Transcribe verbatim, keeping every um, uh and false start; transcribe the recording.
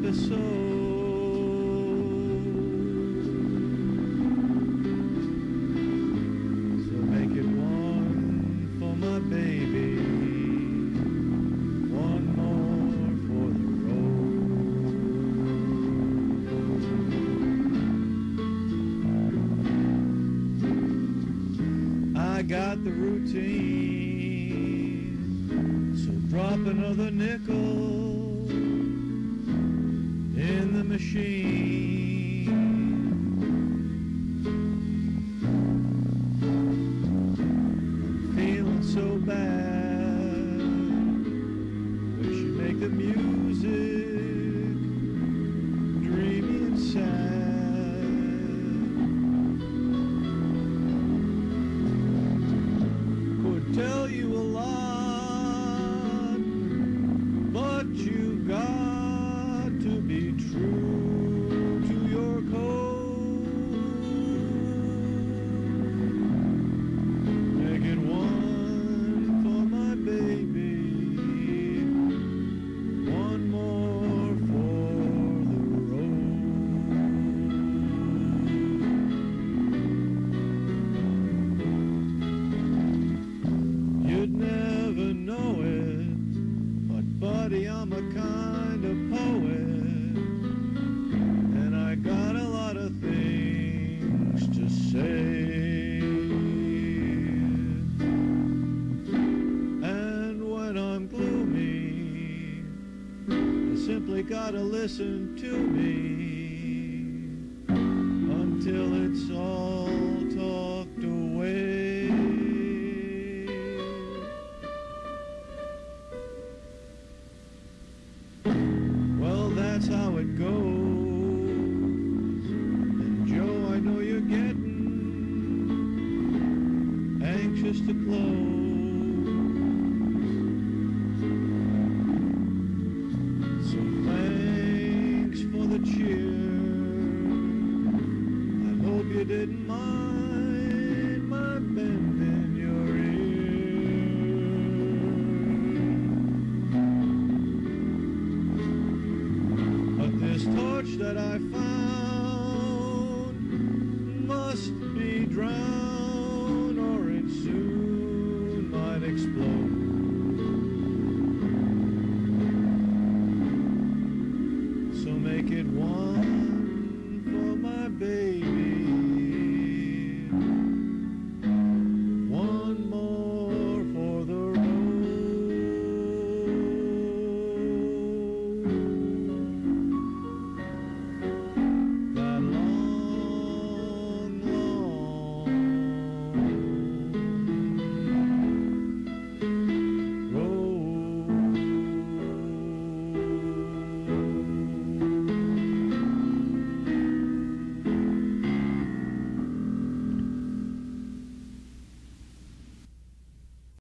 episode. So make it one for my baby, one more for the road. I got the routine, so drop another nickel in the machine. Feeling so bad, wish you'd make the music dreamy and sad. Could tell you a lot, but you got to be true to your code. Make it one for my baby, one more for the road. You'd never know it, but buddy, I'm a kind of poet, and I got a lot of things to say. And when I'm gloomy, you simply gotta listen to me until it's all talked away. Well, that's how it goes. And Joe, I know you're getting anxious to close. So thanks for the cheer. I hope you didn't mind my bend in your ear. But this torch that I found